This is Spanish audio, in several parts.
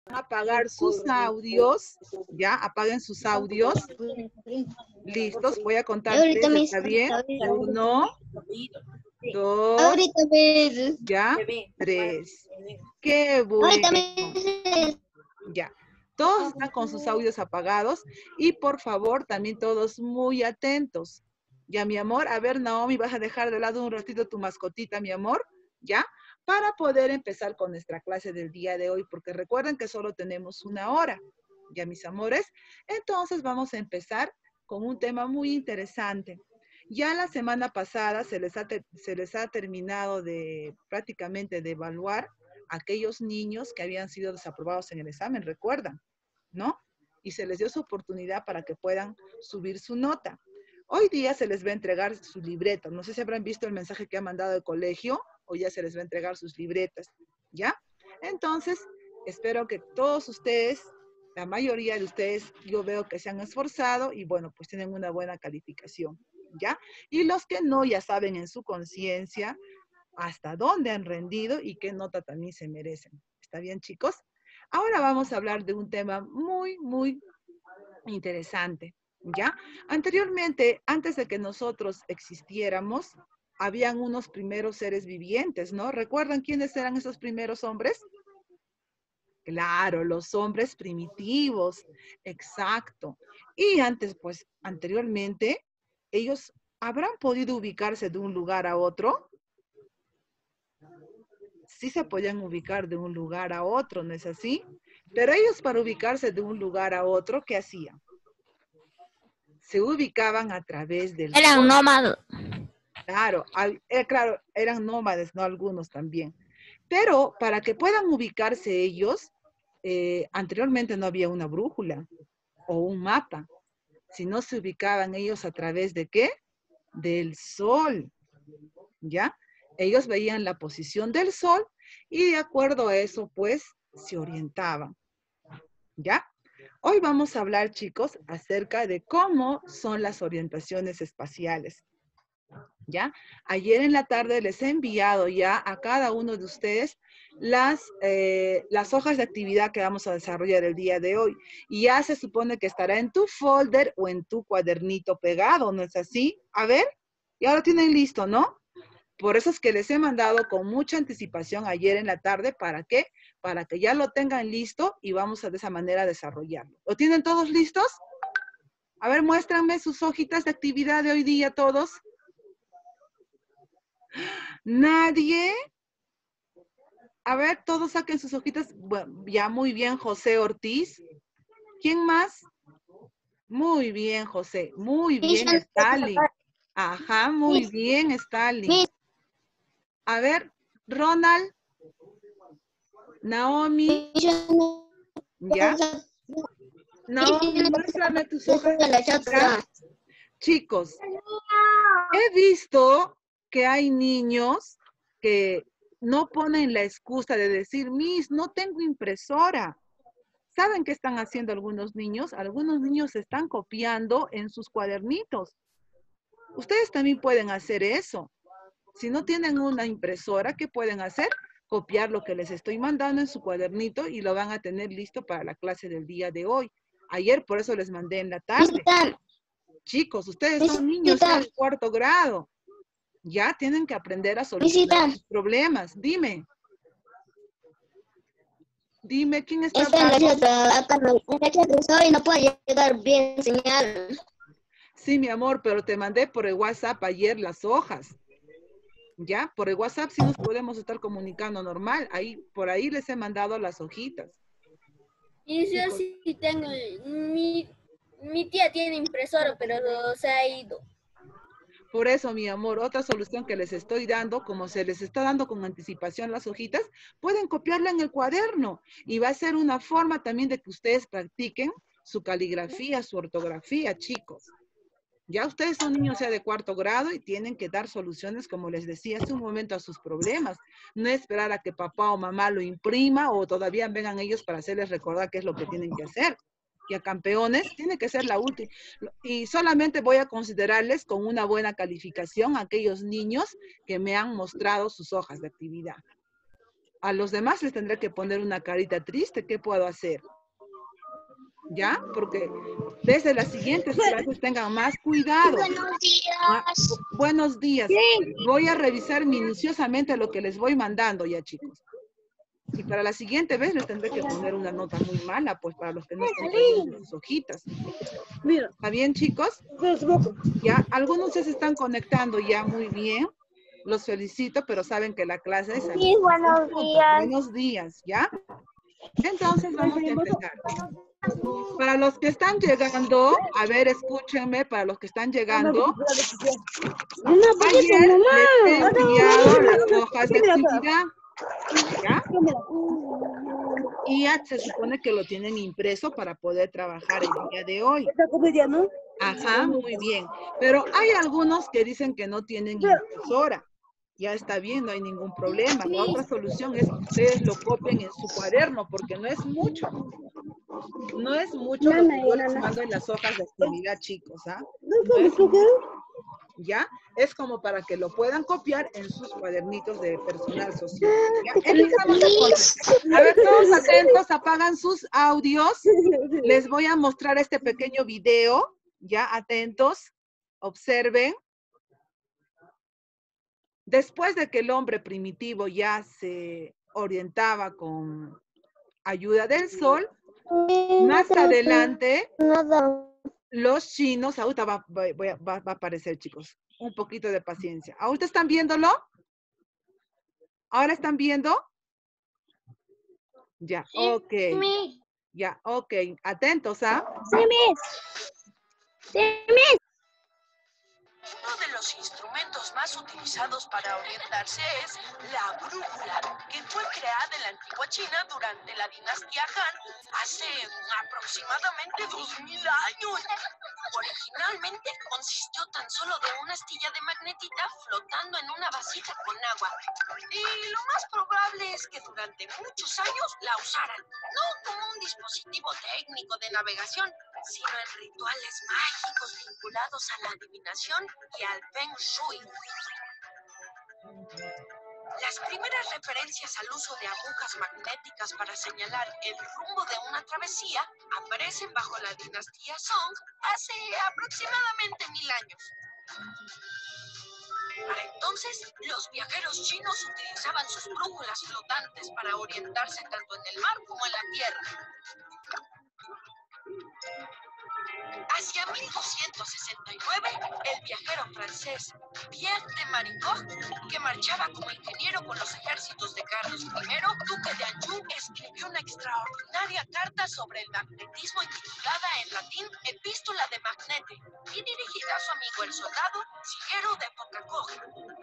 apagar sus audios, ya, apaguen sus audios. Listos, voy a contar Ahorita tres, me ¿está bien? Uno, dos, Ahorita me... ya, tres. Qué Ahorita bueno. me... Ya, todos están con sus audios apagados y por favor también todos muy atentos. Ya, mi amor, a ver, Naomi, vas a dejar de lado un ratito tu mascotita, mi amor, ¿ya? Para poder empezar con nuestra clase del día de hoy, porque recuerden que solo tenemos una hora, ya, mis amores. Entonces vamos a empezar con un tema muy interesante. Ya la semana pasada se les ha terminado de prácticamente de evaluar aquellos niños que habían sido desaprobados en el examen, recuerdan, ¿no? Y se les dio su oportunidad para que puedan subir su nota. Hoy día se les va a entregar su libreta. No sé si habrán visto el mensaje que ha mandado el colegio, o ya se les va a entregar sus libretas, ¿ya? Entonces, espero que todos ustedes, la mayoría de ustedes, yo veo que se han esforzado y bueno, pues tienen una buena calificación, ¿ya? Y los que no, ya saben en su conciencia hasta dónde han rendido y qué nota también se merecen. ¿Está bien, chicos? Ahora vamos a hablar de un tema muy, muy interesante, ¿ya? Anteriormente, antes de que nosotros existiéramos, habían unos primeros seres vivientes, ¿no? ¿Recuerdan quiénes eran esos primeros hombres? Claro, los hombres primitivos, exacto. Y antes, pues, anteriormente, ellos habrán podido ubicarse de un lugar a otro. Sí se podían ubicar de un lugar a otro, ¿no es así? Pero ellos para ubicarse de un lugar a otro, ¿qué hacían? Se ubicaban a través del Eran sol. nómadas. Claro, claro, eran nómades, ¿no? Algunos también. Pero para que puedan ubicarse ellos, anteriormente no había una brújula o un mapa, sino se ubicaban ellos a través de ¿qué? Del sol, ¿ya? Ellos veían la posición del sol y de acuerdo a eso, pues, se orientaban, ¿ya? Hoy vamos a hablar, chicos, acerca de cómo son las orientaciones espaciales, ¿ya? Ayer en la tarde les he enviado ya a cada uno de ustedes las hojas de actividad que vamos a desarrollar el día de hoy. Y ya se supone que estará en tu folder o en tu cuadernito pegado, ¿no es así? A ver, ya lo tienen listo, ¿no? Por eso es que les he mandado con mucha anticipación ayer en la tarde. ¿Para qué? Para que ya lo tengan listo y vamos a de esa manera desarrollarlo. ¿Lo tienen todos listos? A ver, muéstranme sus hojitas de actividad de hoy día todos. ¿Nadie? A ver, todos saquen sus hojitas. Bueno, ya muy bien, José Ortiz. ¿Quién más? Muy bien, José. Muy bien, Stalin. Ajá, muy bien, Stalin. A ver, Ronald, Naomi, ¿ya? Naomi, muéstrame tus hojas de actividad. Chicos, he visto que hay niños que no ponen la excusa de decir, Miss, no tengo impresora. ¿Saben qué están haciendo algunos niños? Algunos niños están copiando en sus cuadernitos. Ustedes también pueden hacer eso. Si no tienen una impresora, ¿qué pueden hacer? Copiar lo que les estoy mandando en su cuadernito y lo van a tener listo para la clase del día de hoy. Ayer por eso les mandé en la tarde. Chicos, ustedes son niños ya de cuarto grado. Ya tienen que aprender a solucionar sus problemas. Dime. Dime, ¿quién está hablando? Y no puede llegar bien señal. Sí, mi amor, pero te mandé por el WhatsApp ayer las hojas. ¿Ya? Por el WhatsApp sí nos podemos estar comunicando normal. Ahí, por ahí les he mandado las hojitas. Y yo sí tengo, mi tía tiene impresora, pero se ha ido. Por eso, mi amor, otra solución que les estoy dando, como se les está dando con anticipación las hojitas, pueden copiarla en el cuaderno y va a ser una forma también de que ustedes practiquen su caligrafía, su ortografía, chicos. Ya ustedes son niños ya de cuarto grado y tienen que dar soluciones, como les decía hace un momento, a sus problemas. No esperar a que papá o mamá lo imprima o todavía vengan ellos para hacerles recordar qué es lo que tienen que hacer. Y a campeones tiene que ser la última. Y solamente voy a considerarles con una buena calificación a aquellos niños que me han mostrado sus hojas de actividad. A los demás les tendré que poner una carita triste. ¿Qué puedo hacer? ¿Ya? Porque desde las siguientes clases tengan más cuidado. Buenos Ah, días. buenos días. Voy a revisar minuciosamente lo que les voy mandando ya, chicos. Y para la siguiente vez les tendré que poner una nota muy mala, pues para los que no estén pendientes de sus hojitas. ¿Está bien, chicos? Ya, algunos ya se están conectando ya muy bien. Los felicito, pero saben que la clase es... Sí, buenos días. Buenos días, ¿ya? Entonces vamos a empezar. Para los que están llegando, a ver, escúchenme, para los que están llegando, ayer les he enviado las hojas de actividad, ¿ya? Y ya se supone que lo tienen impreso para poder trabajar el día de hoy. Ajá, muy bien. Pero hay algunos que dicen que no tienen impresora. Ya está bien, no hay ningún problema. La otra solución es que ustedes lo copien en su cuaderno, porque no es mucho. No es mucho lo que yo les mando en las hojas de actividad, chicos, ¿ah? No es mucho, ¿ya? Es como para que lo puedan copiar en sus cuadernitos de personal social. ¿Ya? Empezamos entonces. A ver, todos atentos, apagan sus audios. Les voy a mostrar este pequeño video. Ya, atentos, observen. Después de que el hombre primitivo ya se orientaba con ayuda del sol, más adelante, los chinos, ahorita va a aparecer, chicos, un poquito de paciencia. ¿Ahorita están viéndolo? ¿Ahora están viendo? Ya, ok. Ya, ok. Atentos, ¿ah? Uno de los instrumentos más utilizados para orientarse es la brújula, que fue creada en la antigua China durante la dinastía Han hace aproximadamente 2000 años. Originalmente consistió tan solo de una astilla de magnetita flotando en una vasija con agua. Y lo más probable es que durante muchos años la usaran, no como un dispositivo técnico de navegación, sino en rituales mágicos vinculados a la adivinación y al Feng Shui. Las primeras referencias al uso de agujas magnéticas para señalar el rumbo de una travesía aparecen bajo la dinastía Song hace aproximadamente 1000 años. Para entonces, los viajeros chinos utilizaban sus brújulas flotantes para orientarse tanto en el mar como en la tierra. Hacia 1269, el viajero francés Pierre de Maricourt, que marchaba como ingeniero con los ejércitos de Carlos I, duque de Anjou, escribió una extraordinaria carta sobre el magnetismo titulada en latín Epístola de Magnete y dirigida a su amigo el soldado Sigero de Pocacoge.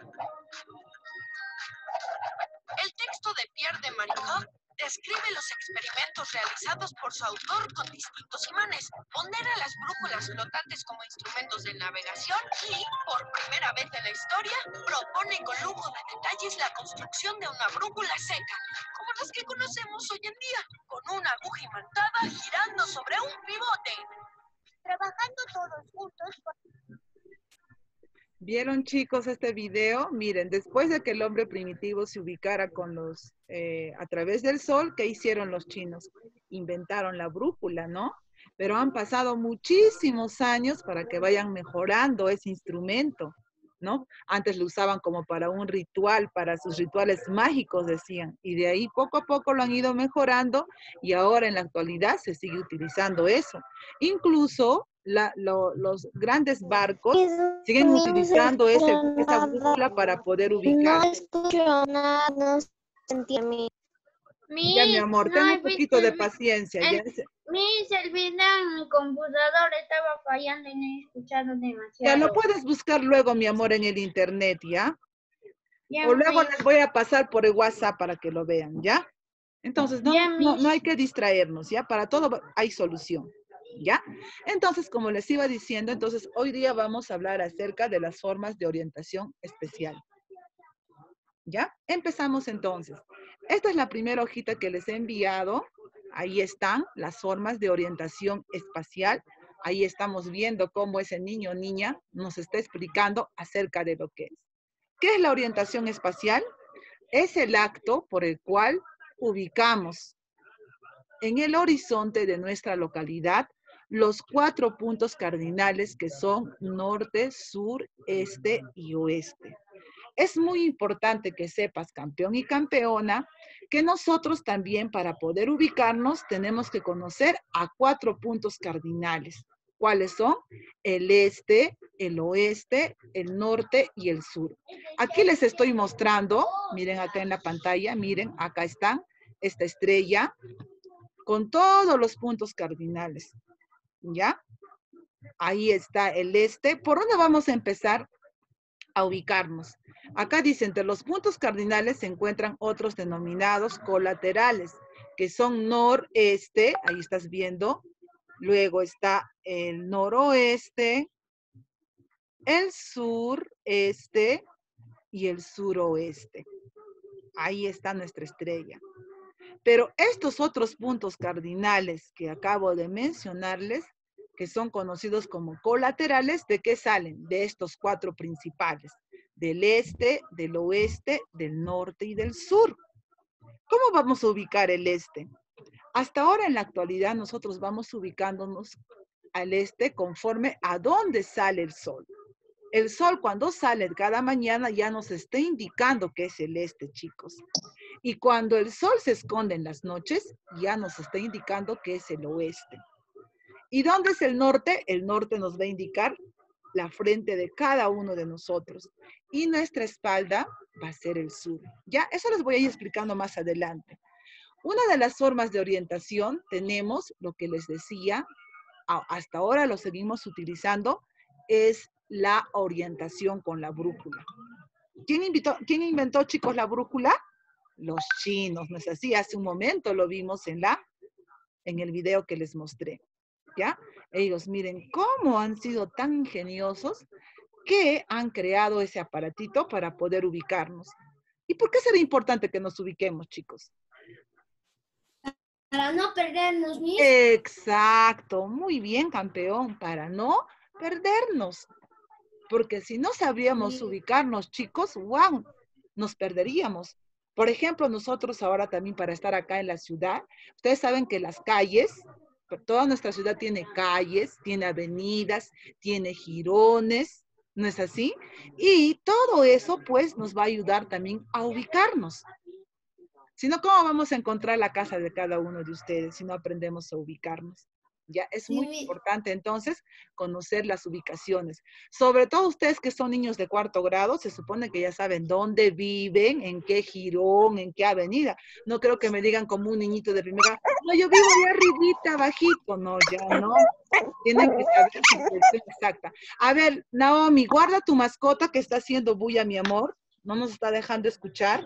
El texto de Pierre de Maricourt describe los experimentos realizados por su autor con distintos imanes, pondera las brújulas flotantes como instrumentos de navegación y, por primera vez en la historia, propone con lujo de detalles la construcción de una brújula seca, como las que conocemos hoy en día, con una aguja imantada girando sobre un pivote. Trabajando todos juntos. ¿Vieron, chicos, este video? Miren, después de que el hombre primitivo se ubicara con los, a través del sol, ¿qué hicieron los chinos? Inventaron la brújula, ¿no? Pero han pasado muchísimos años para que vayan mejorando ese instrumento, ¿no? Antes lo usaban como para un ritual, para sus rituales mágicos, decían. Y de ahí poco a poco lo han ido mejorando y ahora en la actualidad se sigue utilizando eso. Incluso los grandes barcos siguen utilizando esa brújula para poder ubicar. No escucho nada, no sentí a mí. Ya, mi amor, ten un poquito de paciencia. Ya. Mi servidor en mi computador estaba fallando y no he escuchado demasiado. Ya lo puedes buscar luego, mi amor, en el internet, ¿ya? Ya, O luego les voy a pasar por el WhatsApp para que lo vean, ¿ya? Entonces, no hay que distraernos, ¿ya? Para todo hay solución, ¿ya? Entonces, como les iba diciendo, entonces hoy día vamos a hablar acerca de las formas de orientación especial. ¿Ya? Empezamos entonces. Esta es la primera hojita que les he enviado. Ahí están las formas de orientación espacial. Ahí estamos viendo cómo ese niño o niña nos está explicando acerca de lo que es. ¿Qué es la orientación espacial? Es el acto por el cual ubicamos en el horizonte de nuestra localidad los 4 puntos cardinales que son norte, sur, este y oeste. Es muy importante que sepas, campeón y campeona, que nosotros también para poder ubicarnos tenemos que conocer a 4 puntos cardinales. ¿Cuáles son? El este, el oeste, el norte y el sur. Aquí les estoy mostrando, miren acá en la pantalla, miren, acá están, esta estrella con todos los puntos cardinales. ¿Ya? Ahí está el este. ¿Por dónde vamos a empezar a ubicarnos? Acá dice, entre los puntos cardinales se encuentran otros denominados colaterales, que son noreste, ahí estás viendo, luego está el noroeste, el sureste y el suroeste. Ahí está nuestra estrella. Pero estos otros puntos cardinales que acabo de mencionarles, que son conocidos como colaterales, ¿de qué salen? De estos 4 principales, del este, del oeste, del norte y del sur. ¿Cómo vamos a ubicar el este? Hasta ahora en la actualidad nosotros vamos ubicándonos al este conforme a dónde sale el sol. El sol cuando sale cada mañana ya nos está indicando que es el este, chicos. Y cuando el sol se esconde en las noches, ya nos está indicando que es el oeste. ¿Y dónde es el norte? El norte nos va a indicar la frente de cada uno de nosotros. Y nuestra espalda va a ser el sur. Ya, eso les voy a ir explicando más adelante. Una de las formas de orientación tenemos, lo que les decía, hasta ahora lo seguimos utilizando, es la orientación con la brújula. ¿Quién inventó, chicos, la brújula? Los chinos, ¿no es así? Hace un momento lo vimos en el video que les mostré, ¿ya? Ellos, miren cómo han sido tan ingeniosos que han creado ese aparatito para poder ubicarnos. ¿Y por qué será importante que nos ubiquemos, chicos? Para no perdernos, Miss. Exacto, muy bien, campeón, para no perdernos. Porque si no sabríamos ubicarnos, chicos, wow, nos perderíamos. Por ejemplo, nosotros ahora también para estar acá en la ciudad, ustedes saben que las calles, toda nuestra ciudad tiene calles, tiene avenidas, tiene jirones, ¿no es así? Y todo eso pues nos va a ayudar también a ubicarnos. Si no, ¿cómo vamos a encontrar la casa de cada uno de ustedes si no aprendemos a ubicarnos? Ya es muy importante entonces conocer las ubicaciones. Sobre todo ustedes que son niños de 4º grado, se supone que ya saben dónde viven, en qué jirón, en qué avenida. No creo que me digan como un niñito de primera, no, yo vivo ahí arribita, bajito. No, ya no. Tienen que saber su dirección exacta. A ver, Naomi, guarda tu mascota que está haciendo bulla, mi amor. No nos está dejando escuchar.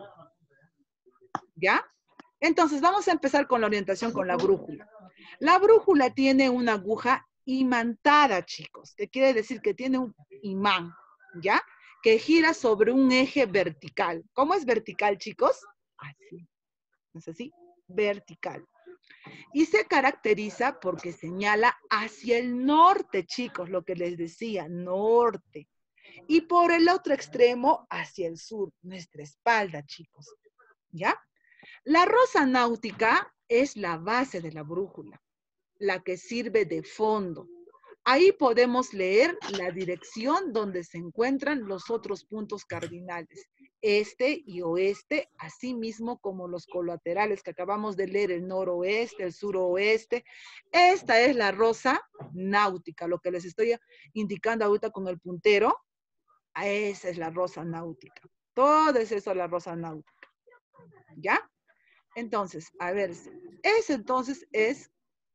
¿Ya? Entonces, vamos a empezar con la orientación con la brújula. La brújula tiene una aguja imantada, chicos, que quiere decir que tiene un imán, ¿ya? Que gira sobre un eje vertical. ¿Cómo es vertical, chicos? Así. ¿Es así? Vertical. Y se caracteriza porque señala hacia el norte, chicos, lo que les decía, norte. Y por el otro extremo, hacia el sur, nuestra espalda, chicos. ¿Ya? La rosa náutica es la base de la brújula, la que sirve de fondo. Ahí podemos leer la dirección donde se encuentran los otros puntos cardinales, este y oeste, así mismo como los colaterales que acabamos de leer, el noroeste, el suroeste. Esta es la rosa náutica, lo que les estoy indicando ahorita con el puntero, esa es la rosa náutica. Todo es eso, la rosa náutica. ¿Ya? Entonces, a ver, ese entonces es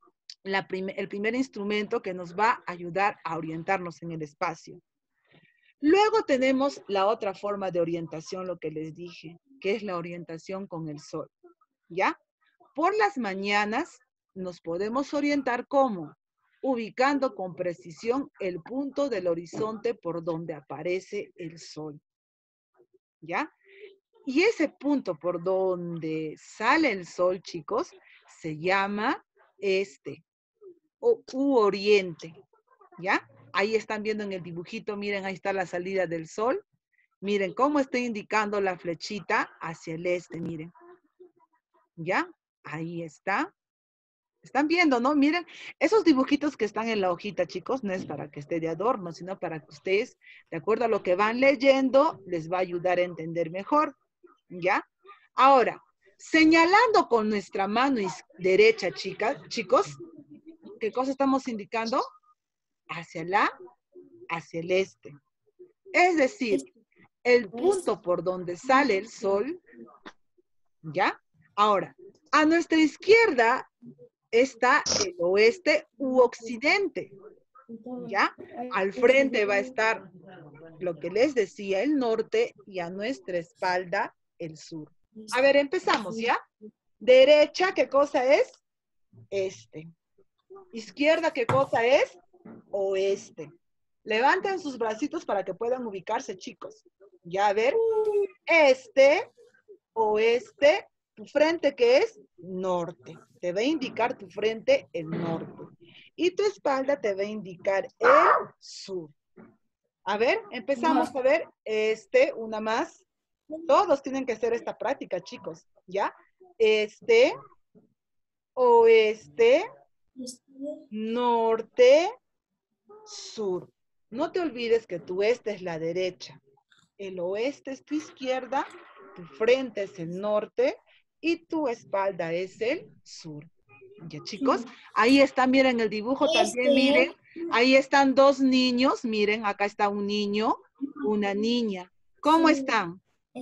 el primer instrumento que nos va a ayudar a orientarnos en el espacio. Luego tenemos la otra forma de orientación, lo que les dije, que es la orientación con el sol, ¿ya? Por las mañanas nos podemos orientar ¿cómo? Ubicando con precisión el punto del horizonte por donde aparece el sol, ¿ya? Y ese punto por donde sale el sol, chicos, se llama este u oriente, ¿ya? Ahí están viendo en el dibujito, miren, ahí está la salida del sol Miren cómo está indicando la flechita hacia el este, miren. ¿Ya? Ahí está. ¿Están viendo, no? Miren, esos dibujitos que están en la hojita, chicos, no es para que esté de adorno, sino para que ustedes, de acuerdo a lo que van leyendo, les va a ayudar a entender mejor. ¿Ya? Ahora, señalando con nuestra mano derecha, chicos, ¿qué cosa estamos indicando? Hacia el este. Es decir, el punto por donde sale el sol, ¿ya? Ahora, a nuestra izquierda está el oeste u occidente, ¿ya? Al frente va a estar lo que les decía, el norte, y a nuestra espalda, el sur. A ver, empezamos, ¿ya? Derecha, ¿qué cosa es? Este. Izquierda, ¿qué cosa es? Oeste. Levanten sus bracitos para que puedan ubicarse, chicos. Ya, a ver. Este, oeste, tu frente, ¿qué es? Norte. Te va a indicar tu frente el norte. Y tu espalda te va a indicar el sur. A ver, empezamos a ver una más. Todos tienen que hacer esta práctica, chicos, ¿ya? Este, oeste, norte, sur. No te olvides que tu este es la derecha. El oeste es tu izquierda, tu frente es el norte y tu espalda es el sur. Ya, chicos, ahí está, miren el dibujo también, miren. Ahí están dos niños, miren, acá está un niño, una niña. ¿Cómo están?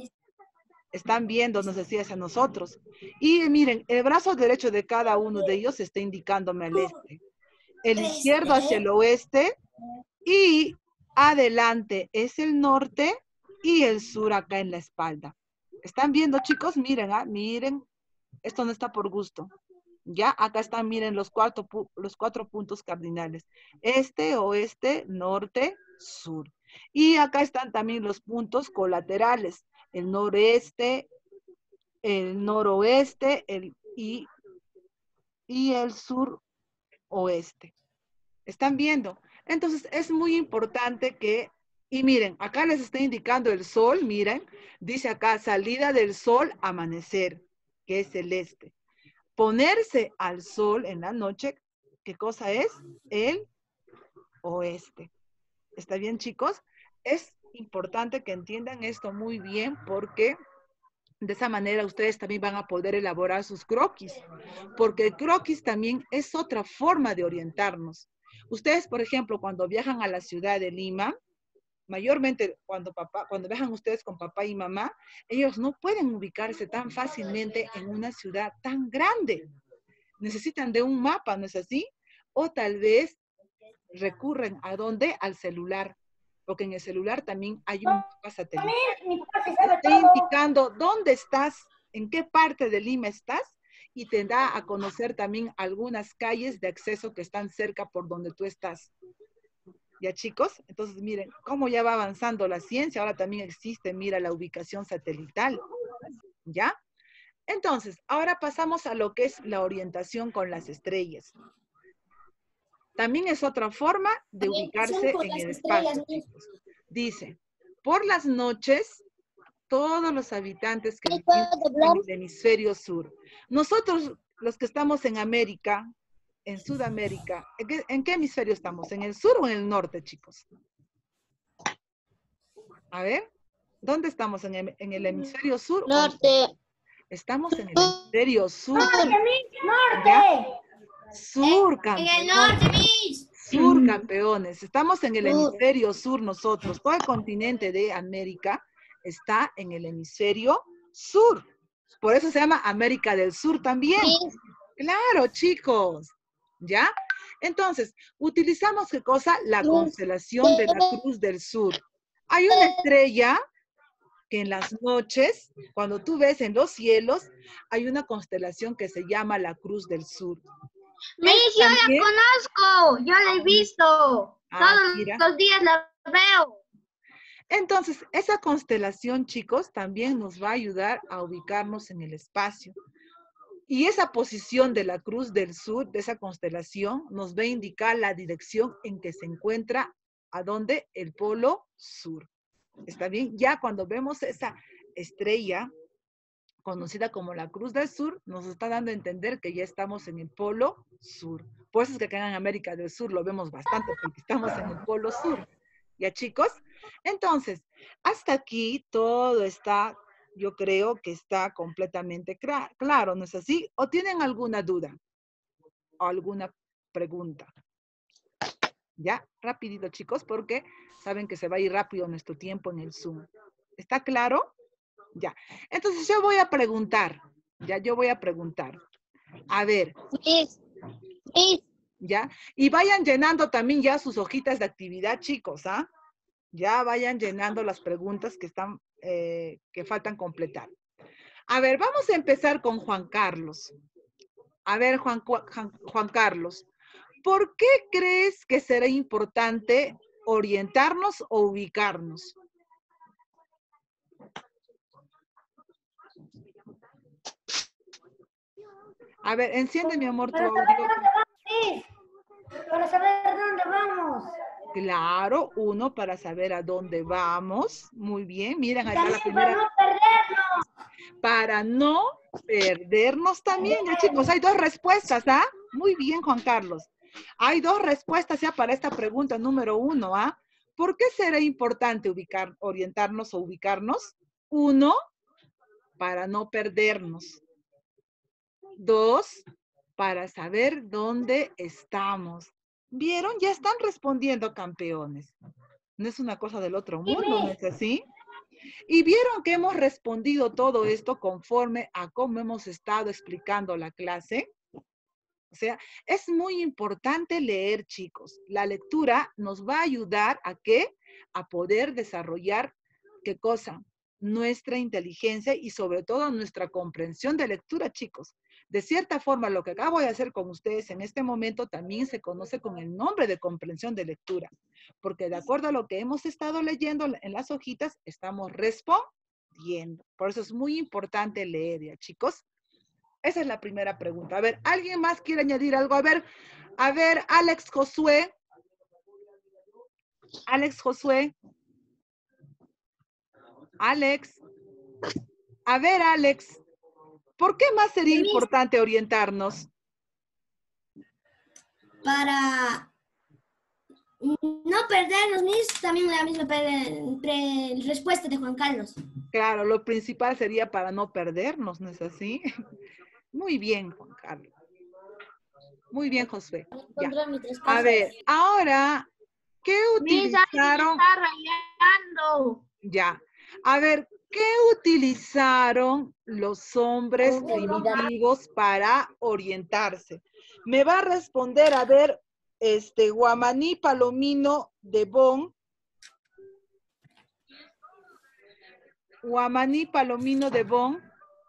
Están viendo, nos decías a nosotros. Y miren, el brazo derecho de cada uno de ellos está indicándome al este. El izquierdo hacia el oeste y adelante es el norte y el sur acá en la espalda. ¿Están viendo, chicos? Miren, miren. Esto no está por gusto. Ya, acá están, miren, los cuatro puntos cardinales. Este, oeste, norte, sur. Y acá están también los puntos colaterales. El noreste, el noroeste, y el suroeste. ¿Están viendo? Entonces, es muy importante que, y miren, acá les está indicando el sol, miren, dice acá, salida del sol, amanecer, que es el este. Ponerse al sol en la noche, ¿qué cosa es? El oeste. ¿Está bien, chicos? Es importante que entiendan esto muy bien porque de esa manera ustedes también van a poder elaborar sus croquis, porque el croquis también es otra forma de orientarnos. Ustedes, por ejemplo, cuando viajan a la ciudad de Lima, mayormente cuando viajan ustedes con papá y mamá, ellos no pueden ubicarse tan fácilmente en una ciudad tan grande. Necesitan de un mapa, ¿no es así? O tal vez recurren ¿a dónde? Al celular, porque en el celular también hay un mapa satelital. Te está indicando dónde estás, en qué parte de Lima estás, y te da a conocer también algunas calles de acceso que están cerca por donde tú estás. ¿Ya, chicos? Entonces, miren, cómo ya va avanzando la ciencia. Ahora también existe, mira, la ubicación satelital. ¿Ya? Entonces, ahora pasamos a lo que es la orientación con las estrellas. También es otra forma de ubicarse en el espacio, chicos. Dice, por las noches, todos los habitantes que viven en el hemisferio sur. Nosotros, los que estamos en América, en Sudamérica, ¿en qué hemisferio estamos? ¿En el sur o en el norte, chicos? A ver, ¿dónde estamos? ¿En el hemisferio sur? Norte. Estamos en el hemisferio sur. ¡Norte! Sur, campeones. En el norte, Miss. Sur, campeones. Estamos en el hemisferio sur nosotros. Todo el continente de América está en el hemisferio sur. Por eso se llama América del Sur también. Sí. Claro, chicos. ¿Ya? Entonces, utilizamos, ¿qué cosa? La constelación de la Cruz del Sur. Hay una estrella que en las noches, cuando tú ves en los cielos, hay una constelación que se llama la Cruz del Sur. Miss, yo la conozco, yo la he visto. Mira. Todos los días la veo. Entonces, esa constelación, chicos, también nos va a ayudar a ubicarnos en el espacio. Y esa posición de la Cruz del Sur, de esa constelación, nos va a indicar la dirección en que se encuentra, ¿a dónde? El polo sur. ¿Está bien? Ya cuando vemos esa estrella, conocida como la Cruz del Sur, nos está dando a entender que ya estamos en el Polo Sur. Por eso es que acá en América del Sur lo vemos bastante, porque estamos en el Polo Sur. ¿Ya, chicos? Entonces, hasta aquí todo está, yo creo que está completamente claro, ¿no es así? ¿O tienen alguna duda? ¿O alguna pregunta? Ya, rapidito, chicos, porque saben que se va a ir rápido nuestro tiempo en el Zoom. ¿Está claro? Ya. Entonces yo voy a preguntar. Ya, yo voy a preguntar. A ver. Ya. Y vayan llenando también ya sus hojitas de actividad, chicos, ¿ah? Ya vayan llenando las preguntas que están, que faltan completar. A ver, vamos a empezar con Juan Carlos. A ver, Juan Carlos, ¿por qué crees que será importante orientarnos o ubicarnos? A ver, enciende, mi amor, tu audio. Para saber dónde vamos. Claro, uno, para saber a dónde vamos. Muy bien, miren acá la También primera. para no perdernos. Para no perdernos también, ya, chicos. Hay dos respuestas, ¿ah? Muy bien, Juan Carlos. Hay dos respuestas ya para esta pregunta número 1, ¿ah? ¿Por qué será importante orientarnos o ubicarnos? 1, para no perdernos. 2, para saber dónde estamos. ¿Vieron? Ya están respondiendo, campeones. No es una cosa del otro mundo, ¿no es así? Y vieron que hemos respondido todo esto conforme a cómo hemos estado explicando la clase. O sea, es muy importante leer, chicos. La lectura nos va a ayudar a ¿qué? A poder desarrollar, ¿qué cosa? Nuestra inteligencia y sobre todo nuestra comprensión de lectura, chicos. De cierta forma, lo que acabo de hacer con ustedes en este momento también se conoce con el nombre de comprensión de lectura, porque de acuerdo a lo que hemos estado leyendo en las hojitas, estamos respondiendo. Por eso es muy importante leer, ¿ya, chicos? Esa es la primera pregunta. A ver, ¿alguien más quiere añadir algo? A ver, Alex Josué. Alex Josué. Alex. A ver, Alex. ¿Por qué más sería importante orientarnos? Para no perdernos, Miss, también la misma respuesta de Juan Carlos. Claro, lo principal sería para no perdernos, ¿no es así? Muy bien, Juan Carlos. Muy bien, Josué. Ya. A ver, ahora, ¿qué utilizaron? Está rayando. Ya. A ver, ¿qué utilizaron los hombres primitivos para orientarse? Me va a responder, a ver, Guamaní Palomino de Bon. Guamaní Palomino de Bon.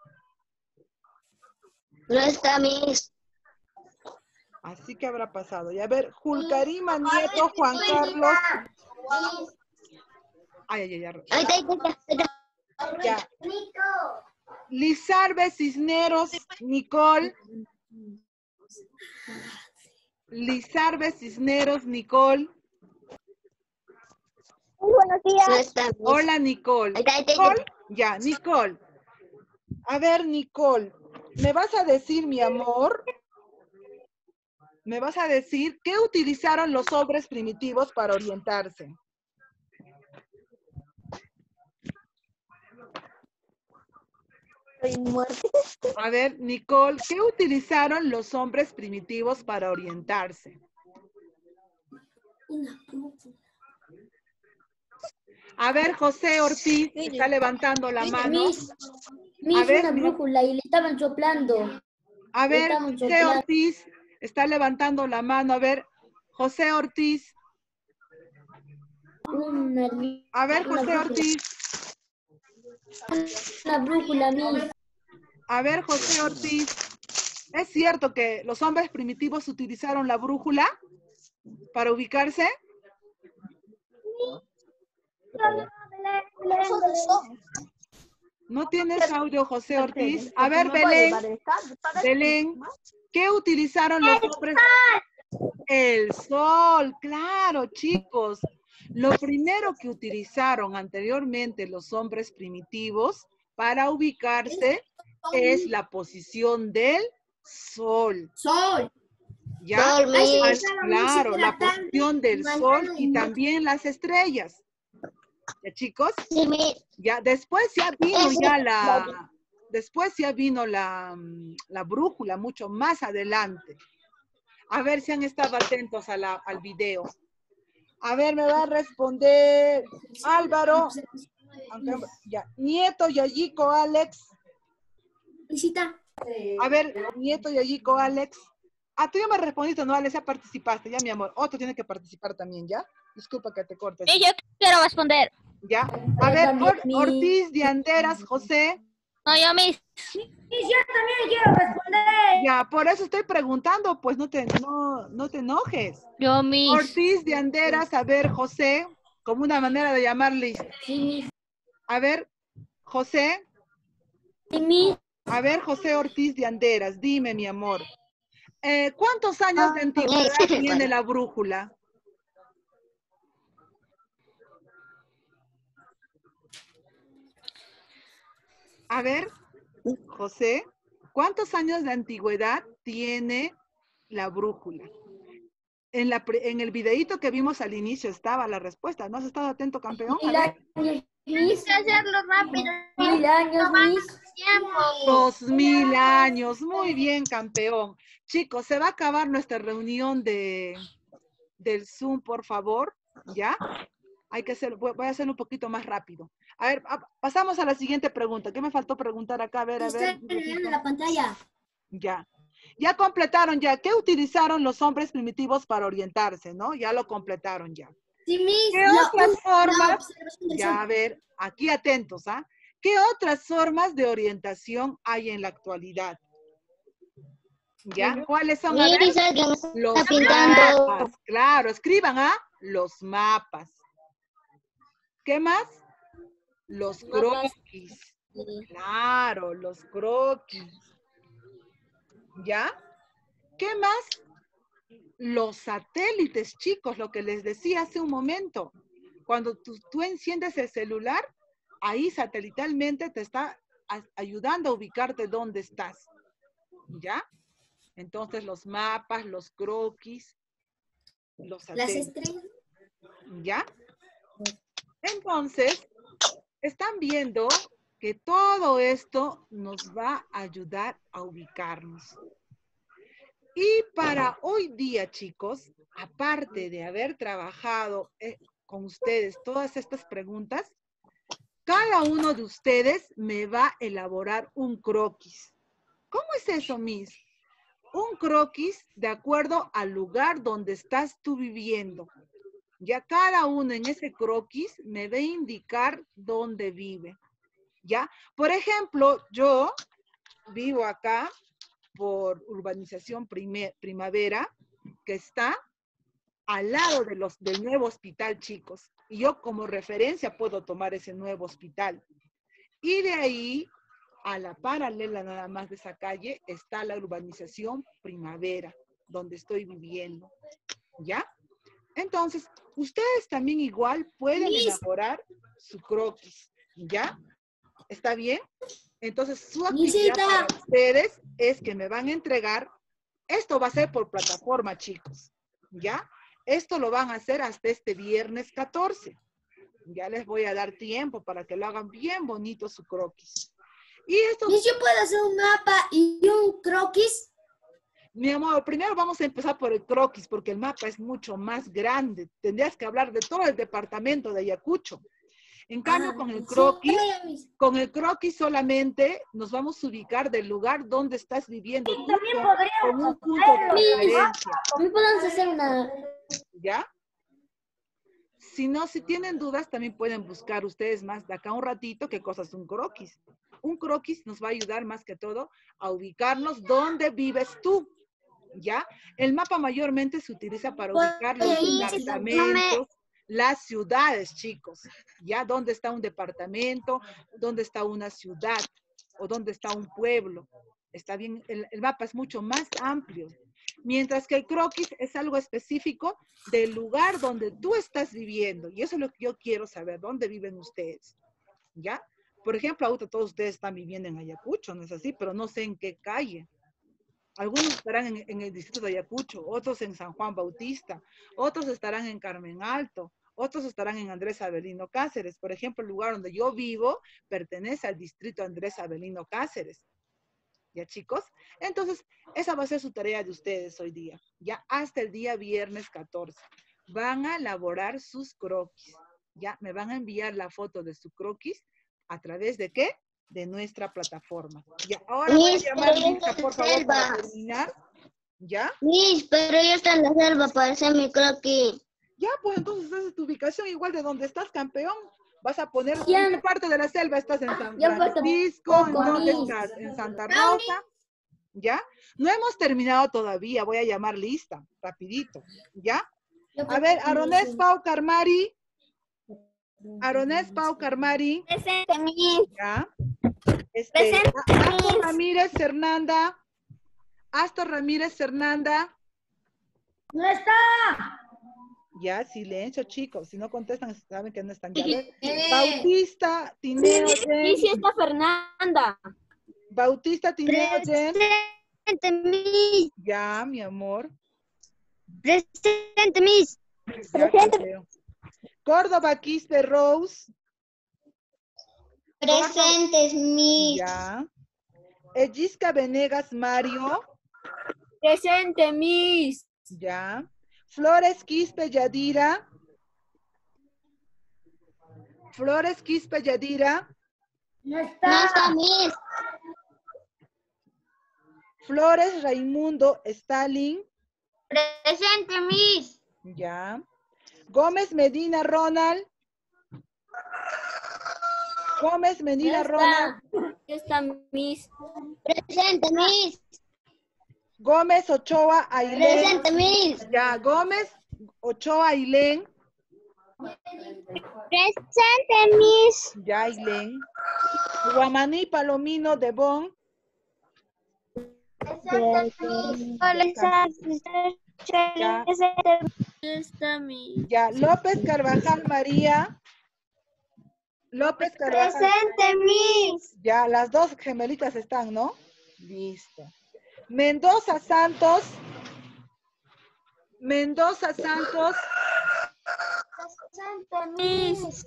No está, Miss. Así que habrá pasado. Y a ver, Julcarima Nieto, Juan Carlos. Ay. Ya. Lizarbe Cisneros, Nicole. Lizarbe Cisneros, Nicole. Buenos días. Hola, Nicole. Nicole. Ya, Nicole. A ver, Nicole, ¿me vas a decir, mi amor? ¿Me vas a decir qué utilizaron los hombres primitivos para orientarse? A ver, Nicole, ¿qué utilizaron los hombres primitivos para orientarse? A ver, José Ortiz está levantando la mano. A ver, una brújula y le estaban soplando. A ver, José Ortiz está levantando la mano. A ver, José Ortiz. A ver, José Ortiz. Una brújula, Miss. A ver, José Ortiz. ¿Es cierto que los hombres primitivos utilizaron la brújula para ubicarse? ¿No tienes audio, José Ortiz? A ver, Belén. Belén, ¿qué utilizaron los hombres? El sol, claro, chicos. Lo primero que utilizaron anteriormente los hombres primitivos para ubicarse es la posición del sol. Sol. ¿Ya? Ahí se Al- encontraba claro, música, la tarde, posición del sol mañana y noche. también las estrellas. ¿Ya, chicos? Sí, Miss. Ya, después ya vino ya la... Después ya vino la brújula mucho más adelante. A ver si han estado atentos al video. A ver, me va a responder Álvaro. Ya. Nieto, Yayico, Alex. Visita. A ver, Nieto, Yayico, Alex. Ah, tú ya me respondiste, no, Alex, ya participaste, ya, mi amor. Otro tiene que participar también, ¿ya? Disculpa que te corte. Sí, yo quiero responder. ¿Ya? A ver, Ortiz de Anderas, José. No, yo, Miss. Yo también quiero responder. Ya, por eso estoy preguntando, pues no te enojes. Yo, Miss. Ortiz de Anderas, a ver, José, como una manera de llamarle. Sí, Miss. A ver, José. Sí, Miss. A ver, José Ortiz de Anderas, dime, mi amor. ¿Cuántos años de antigüedad tiene la brújula? A ver, José, ¿cuántos años de antigüedad tiene la brújula? En el videíto que vimos al inicio estaba la respuesta. ¿No has estado atento, campeón? A ver. Tienes que hacerlo rápido. 1000 años, Miss. 2000 años. Muy bien, campeón. Chicos, se va a acabar nuestra reunión del Zoom, por favor. ¿Ya? Hay que hacer, voy a hacerlo un poquito más rápido. A ver, pasamos a la siguiente pregunta. ¿Qué me faltó preguntar acá? A ver, a ver. Está en la pantalla. Ya. Ya completaron ya. ¿Qué utilizaron los hombres primitivos para orientarse, no? Ya lo completaron ya. Sí, Miss. ¿Qué La otras formas? observación del Ya, sol. a ver, aquí atentos, ¿ah? ¿Qué otras formas de orientación hay en la actualidad? ¿Ya? ¿Cuáles son? A ver, Miss, alguien está los pintando. mapas. Claro, escriban, ¿ah? Los mapas. ¿Qué más? Los Mapas. croquis. Claro, los croquis. ¿Ya? ¿Qué más? Los satélites, chicos, lo que les decía hace un momento. Cuando tú enciendes el celular, ahí satelitalmente te está ayudando a ubicarte dónde estás. ¿Ya? Entonces los mapas, los croquis, los Las satélites. estrellas. ¿Ya? Entonces, están viendo que todo esto nos va a ayudar a ubicarnos. Y para hoy día, chicos, aparte de haber trabajado con ustedes todas estas preguntas, cada uno de ustedes me va a elaborar un croquis. ¿Cómo es eso, Miss? Un croquis de acuerdo al lugar donde estás tú viviendo. Ya cada uno en ese croquis me va a indicar dónde vive. ¿Ya? Por ejemplo, yo vivo acá por Urbanización Primavera, que está al lado del nuevo hospital, chicos. Y yo como referencia puedo tomar ese nuevo hospital. Y de ahí, a la paralela nada más de esa calle, está la Urbanización Primavera, donde estoy viviendo. ¿Ya? Entonces, ustedes también igual pueden elaborar su croquis. ¿Ya? ¿Está bien? Entonces, su actividad para ustedes es que me van a entregar, esto va a ser por plataforma, chicos, ¿ya? Esto lo van a hacer hasta este viernes 14. Ya les voy a dar tiempo para que lo hagan bien bonito su croquis. Y esto, Miss, ¿yo puedo hacer un mapa y un croquis? mi amor, primero vamos a empezar por el croquis, porque el mapa es mucho más grande. Tendrías que hablar de todo el departamento de Ayacucho. En cambio, con el croquis solamente nos vamos a ubicar del lugar donde estás viviendo tú con un punto de referencia. ¿Me podemos hacer una? ¿Ya? Si no, si tienen dudas, también pueden buscar ustedes más de acá un ratito qué cosa es un croquis. Un croquis nos va a ayudar más que todo a ubicarnos dónde vives tú. ¿Ya? El mapa mayormente se utiliza para ubicar los departamentos, las ciudades, chicos, ¿ya? ¿Dónde está un departamento? ¿Dónde está una ciudad? ¿O dónde está un pueblo? Está bien, el mapa es mucho más amplio. Mientras que el croquis es algo específico del lugar donde tú estás viviendo. Y eso es lo que yo quiero saber, ¿dónde viven ustedes? ¿Ya? Por ejemplo, ahorita todos ustedes están viviendo en Ayacucho, ¿no es así? Pero no sé en qué calle. Algunos estarán en el distrito de Ayacucho, otros en San Juan Bautista, otros estarán en Carmen Alto, otros estarán en Andrés Avelino Cáceres. Por ejemplo, el lugar donde yo vivo pertenece al distrito Andrés Avelino Cáceres. ¿Ya, chicos? Entonces, esa va a ser su tarea de ustedes hoy día. Ya hasta el día viernes 14. Van a elaborar sus croquis. Ya, me van a enviar la foto de su croquis a través de ¿qué? De nuestra plataforma. Ya, ahora voy a llamar a Lisa, por favor, para terminar. ¿Ya? Miss, pero yo estoy en la selva para hacer mi croquis. Ya, pues entonces esa es tu ubicación igual de donde estás, campeón. Vas a poner, Ya. ¿en qué parte de la selva estás? ¿En San Ya falta Francisco? ¿En poco, dónde Miss. estás? ¿En Santa Rosa? ¿Ya? No hemos terminado todavía, voy a llamar lista, rapidito. ¿Ya? A ver, Aronés Pau Carmari. Aronés Pau Carmari. Presente, Miss. ¿Ya? Presente, Astor Miss. Ramírez Fernanda. Astor Ramírez Fernanda. ¡No está! Ya, silencio, chicos. Si no contestan, saben que no están. Ya, a ver. Bautista Tineo Sí, James. sí está Fernanda. Bautista Tineo James. Presente, Miss. Ya, mi amor. Presente, Miss. Ya, campeón. Córdoba Quispe Rose. Presentes, Miss. Ya. Ellisca Venegas Mario. Presente, Miss. Ya. Flores Quispe Yadira. Flores Quispe Yadira. ¡No No está, Miss. Flores Raimundo Stalin. Presente, Miss. Ya. Gómez Medina Ronald. Gómez Medina Ronald. Ya está, Miss. Presente, Miss. Gómez Ochoa Ailén. Presente, Miss. Ya. Gómez Ochoa Ailén. Presente, Miss. Ya, Ailén. Guamaní Palomino Devon. Ya. Ya está, Miss. Ya. López Carvajal María. López Carvajal. Presente, Miss. Ya, las dos gemelitas están, ¿no? Listo. Mendoza Santos. Mendoza Santos. Presente, Miss.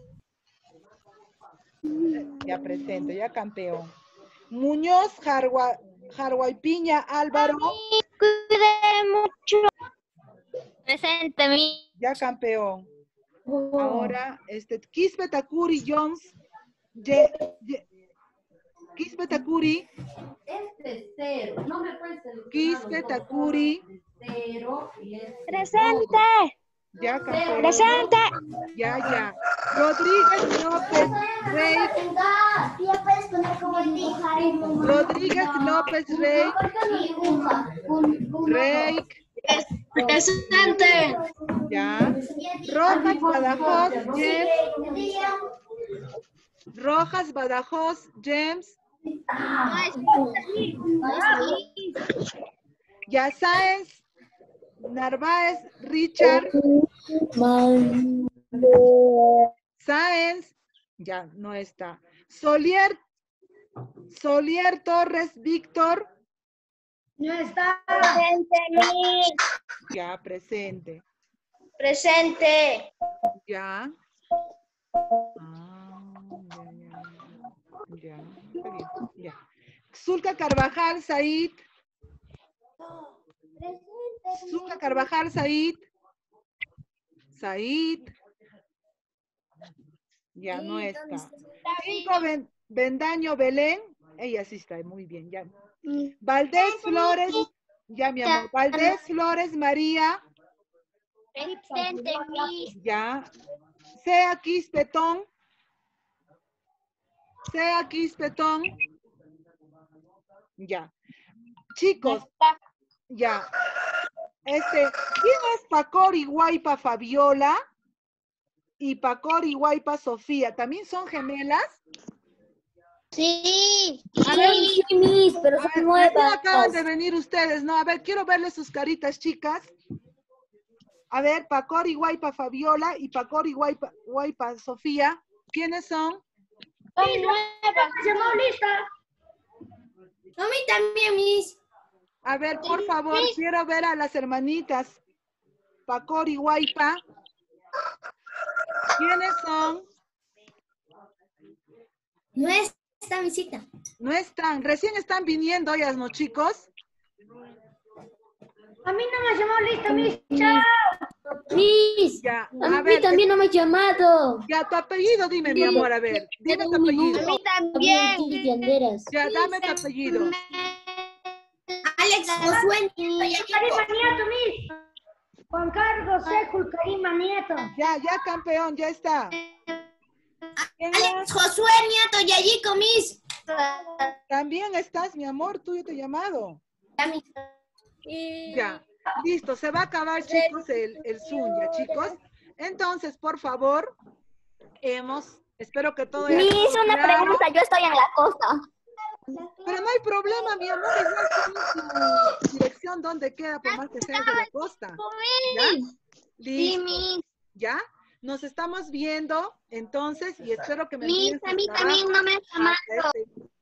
Ya presente, ya campeón. Muñoz Jarguaypiña Álvaro. Cuide mucho. Presente, Miss. Ya campeón. Ahora, Quispe Takuri Jones. Quispe Takuri. Cero. No me puedes seleccionar Quispe Takuri. cero y es Presente. Ya campeón. Presente. Ya. Rodríguez López Rey. Ya puedes poner como dibujar en un... Rodríguez López Rey. Rey. Presente. Ya. Rojas Badajoz James. Rojas Badajoz James. Ya Sáenz Narváez Richard. Sáenz. Ya no está. Solier Torres Víctor. No está. Presente, Miss. Ya presente. Presente. Ya. Ya. Está bien. Ya. Zulca Carvajal Said. Zulca Carvajal Said. Said. Ya no está. Cinco Bendaño Belén. Ella sí está muy bien. Ya. Valdés Flores. Ya, mi amor. Valdés Flores María. Presente, Miss. Ya. Sea Quispetón. Sea Quispetón. Ya. Chicos. Ya. ¿Quién es Pacori Guaypa Fabiola? Y Pacori Guaypa Sofía. ¿También son gemelas? Sí. A ver, Sí, Miss, pero a son ver, nuevas. recién acaban de venir ustedes, ¿no? A ver, quiero verles sus caritas, chicas. A ver, Pacori Guaypa Fabiola y Pacori Guaypa Sofía. ¿Quiénes son? Son nuevas. Llamó lista. A mí también, Miss. A ver, por favor, quiero ver a las hermanitas. Pacori Guaypa. ¿Quiénes son? No está mi cita. No están, recién están viniendo ellas, ¿no, chicos? A mí no me llamó lista, Miss. ¡Chao! Miss, Ya, a a mí ver, también no me ha llamado. ya, tu apellido, dime, mi amor, a ver. Dime tu A apellido. mí también. Ya, dame tu apellido. Alex Josué Karima Nieto, Miss. Juan Carlos Sejul Karima Nieto. Ya, campeón, ya está. Alex Josué Nieto Yayico, Miss. También estás, mi amor, tú yo te he llamado. Ya, Miss. Y Ya, listo, se va a acabar, chicos, el Zoom, ya, chicos. Entonces, por favor, espero que todo haya Miss, quedado una claro. pregunta. Yo estoy en la costa. Pero no hay problema, mi amor, igual tienes tu dirección donde queda, por más que seas de la costa. ¿Ya? Sí, Listo. Miss. ¿Ya? Nos estamos viendo, entonces, y espero que me Miss, envíen a sus mí también trabajos no me ha hasta llamado. este